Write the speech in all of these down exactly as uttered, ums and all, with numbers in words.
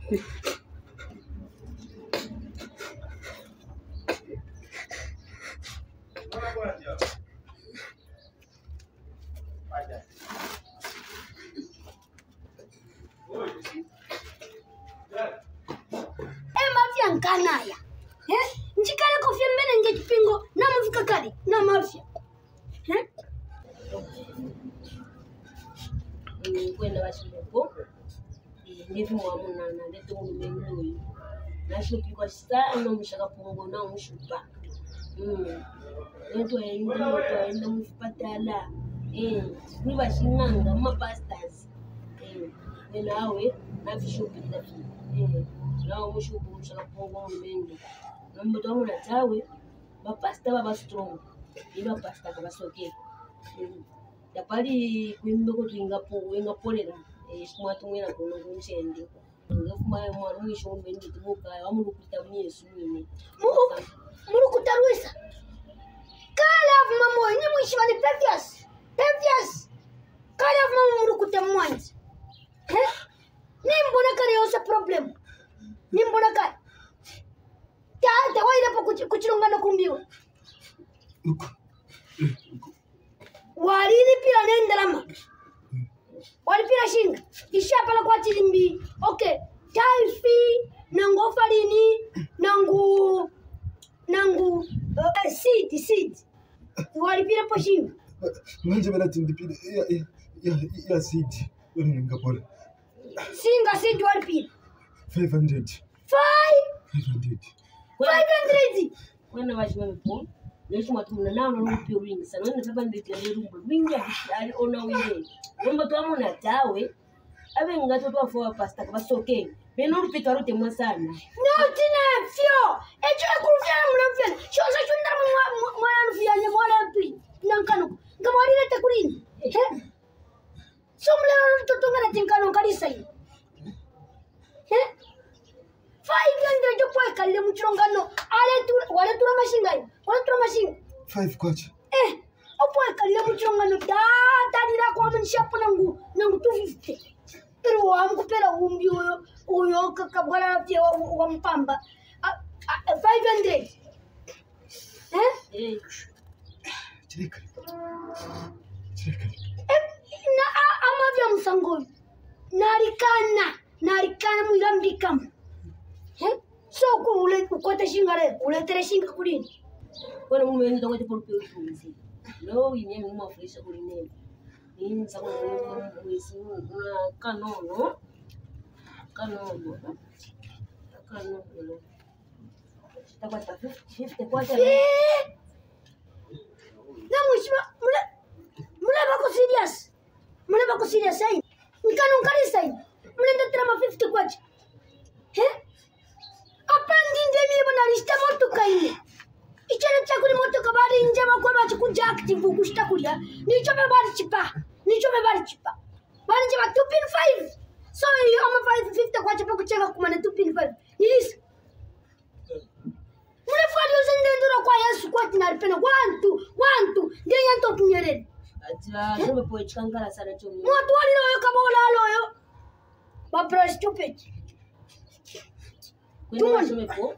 Kanaya. Eh? Njikale kofia mbele nge kipingo na mvuka kali na mafia. Eh? Ni kwenda washipo. Ngivi mwamuna na ndeto mwenyewe. Na shoki kwa sana mshaka pongo na mshupa. Mm. Nto ende nto ende mfupatala. Eh, ni bashinganga ma pastors. Eh, nawe na vishoki ndafi. Eh. Now we should go to the program. Number two, na tawe, ba pastor baba strong. Ino pastor baba soke. Ya pali kwimbe ko twinga po wenga polera. E smwa tumwena ko no kunshende. Ngafuma ya mwana mwisho mbendi tibuka amuru kutamye Yesu nyine. Muru kutarwisa. Kala vuma mwenye mwishi bali previous. Previous. Kala vuma muru kutamwanzi. Eh? Nimbona kale yosa problem. Nimbona kai. Ta ta waira po kuchirongana kumbiwa. Walini pila nendelama. Wali pila shinga. Ishapala kwa chilimbi. Okay. Taifi nangu farini nangu nangu uh, seed seed. Wali pila po shinga. Manje bana tindipile ya ya ya seed. Wali ngapole. Singa seed wali pila. five hundred. Five? five hundred. five hundred? When I was going to Yesu matumuna na no pio ring sana na baba ndete ya rumbo ring ya ali ona winde rumbo to amona tawe abe ngato to fo pasta ka basoke be no rupita rote mo sana no tina fio e jo kurufia na mfia shoza chunda mwa mwa rufia ni mola mpi nankano ngamari na takulini he somle to tonga na tinkano kalisa hii he five hundred jo kwa kalile mchirongano ale tu wale tu mashinga wale tu mashinga five kwacha eh opo kalile mchirongano da tadira kwa mnishapo nangu nangu two fifty ero wamkupera umbi uyo uyo kakabwala pia wa, wa mpamba five hundred eh eh chirika chirika na amavya msango narikana narikana mwilambika eh so ku ule ukote shingare ule tere shinga kulini Bueno, un momento tengo que por pio ring no vine mu mafrisha kuline ni sababu una kanono kanono kanono tapata fifty kwa tena na mheshimiwa mule mule bako serious mule bako serious sai nkano nkali sai mule ndo trama fifty kwa eh apandi ndemi bana lista moto kaine ichana chakuli moto kabari nje makwa bachi kunja active kushita kulia nicho me bari chipa nicho me bari chipa bari nje ba two pin five so you am five fifty kwa chipa kucheka kumana two pin five yes mule fali uzende ndura kwa Yesu kwa tinaripena one two one two ndenya nto tunyerere ati ndio po chikangala sana chomo mtu walilo yo kabola aloyo ba bro stupid kwenda shome po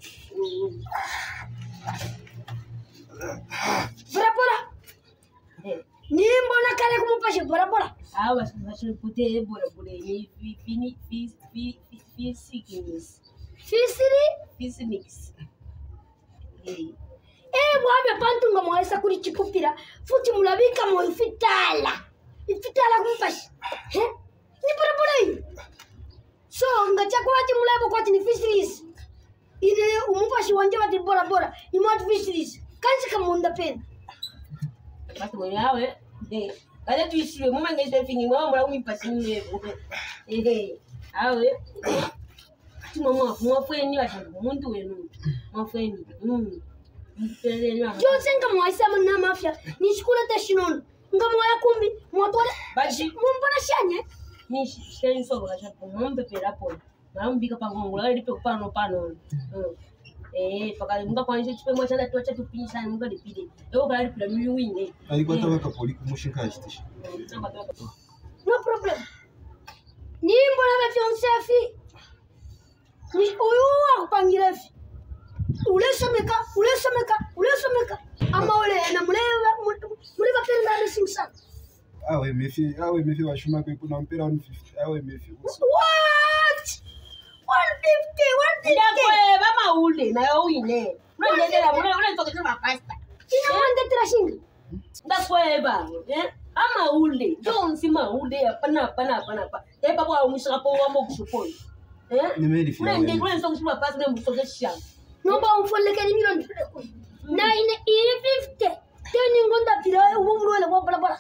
bora bora ni mbona kale kumupashe bora bora awa bashir pute bora bora ni fini fi fi fi sikins fisiri fisinix eh eh bwabe pantunga mwesa kuri chikupira futi mulabika mo ifitala ifitala kumupashe he ni bora bora hii so ngachakwa ati mulabo kwa ati ni fisheries ile umupashe wanje wati bora bora ni mwati fisheries kanzi kamunda pena basi mwenyewe eh kale tuishwe mama ngeze fingi mama mura umipasi niwevo eh awe tuma mwa mwa fweni washangu umuntu wenu mwa fweni mm jo senga mwaisa mna mafia ni shukula tashinono ngamwa ya kumbi mwatwale bashi mumbona shanye ni sheni so bakasha pombe pera pole mambika pangongo la lipe kupano pano eh pakali munga kwanisha chipe mwa chanda tuacha tupinyisha munga lipide leo kali pila mimi wine alikuwa tabaka poli kumushinga chitisha no problem ni mbona ba fiancefi Ni uyu akupangira fi. Ulesomeka, ulesomeka, ulesomeka. Ama ole na muleva muleva penda na simsa. Awe mefi, awe mefi wa shuma kwa kuna mpira one fifty. Awe mefi. What? one fifty, one fifty. Ndakwe bama ule na yo ine. Mwendelea mule ule tokeza mapasta. Ina mwende trashinga. Ndakwe ba, eh? Ama ule. Don't see ma ule hapana hapana hapana hapana. Eh baba wa mwisho hapo wambo kushukoni. Eh? Nimeli fi. Mwendelea ule tokeza mapasta mwe mtokesha. Nomba umfoleke ni milioni na ine fifty. Teni ngonda pira ubumrole kwa barabara.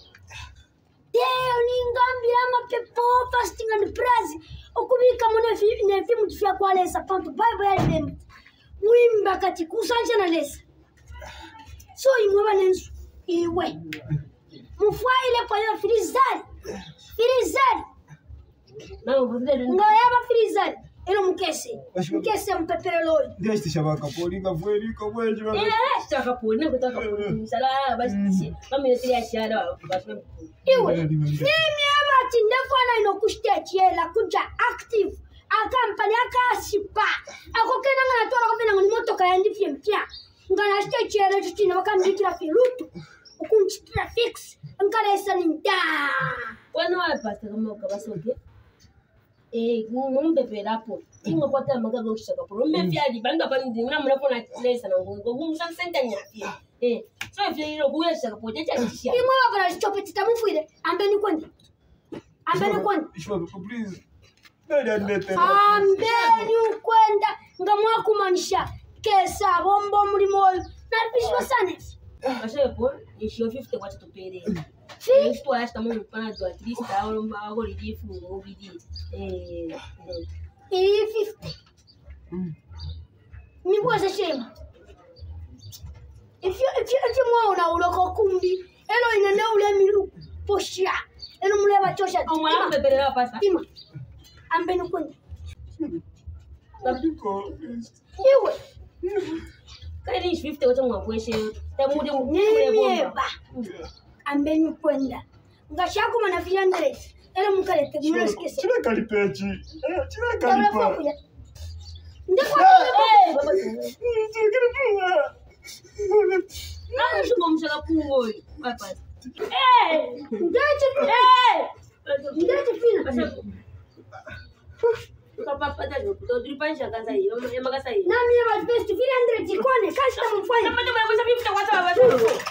Teo ni ngambira mapepo fasting and praise. Okubika mune fi ne fi mutufia kwa lesa panto bible ya dem. Mwimba kati kusanja na lesa. So imweba nensu iwe. Mufwa ile kwa yo filizari. Filizari. Na ubudele Ngayaba filizari. Eno mkese. Mkese mpepere lori. Ndio istishabaka polika fweli kwa mweje baba. ila shtaka pole kutaka pole msala basi kama ile ya shara basi Iwe. Mimi ama tindefana inokushite chiela kuja active. Akampani akasipa. Akokena ngana tora kopena ngoni motoka yandi fiempia. Ngana shite chiela chutina wakandikira filutu. Ukunchitira fix. Ngana isa ninda. wana wapata kama ukabasoke eh ngombe pelapo ingo kwata magaga kushaka pole mmefyali banga bandi mna mnapona lesa na ngo ngumsha senta nyafi eh so ifye ilo kuyesha pole cha kishia Imo abara chopeti tamufuire. Ambeni kwenda. Ambeni kwenda. Ishwa please. Ndio ndete. Ambeni ukwenda ngamwa kumanisha kesa bombo muri moyo na bishwa sana. Bashe po ishio fifty kwa tupere Si isto esta mo pana do at least ao mago lifu mo bidi eh e fifty. Mi bwasa shema. If you if you if you mwana uloko kumbi elo inene ule milu poshia elo muleba chosha au mwana mbebelea pasa tima ambeni kwenda Ndiko. iwe kale ni fifty wacha mwapweshe tamude mule bomba Nimeba. Ambeni kwenda ngashako mana fiya ndere elo mukalete mulesikese Chile kalipechi. Eh, chile Tabla kalipa. fokuya ndiko eh baba Chile kalipa. na shuko mshaka pungo hapa eh ndaje eh ndaje fina bashe papa pata jo to dripansha kaza hiyo ya magasa hiyo na mimi ba best three hundred jikone kasta mfanye kama ndio mnaweza fifty wacha wacha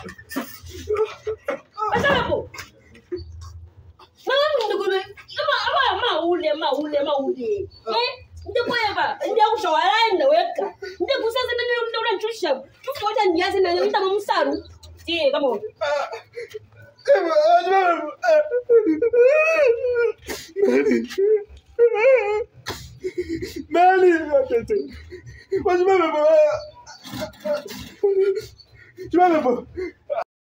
wacha hapo mama ndio kuna kama ama ule ma ule ma ule eh ndio kwa ndio kushawalanda weka ndio kusasa ndio ndio unachusha tu wacha niaze na ndio kama msaru eh kama Mali, watoto. Wasimame baba. Simame baba.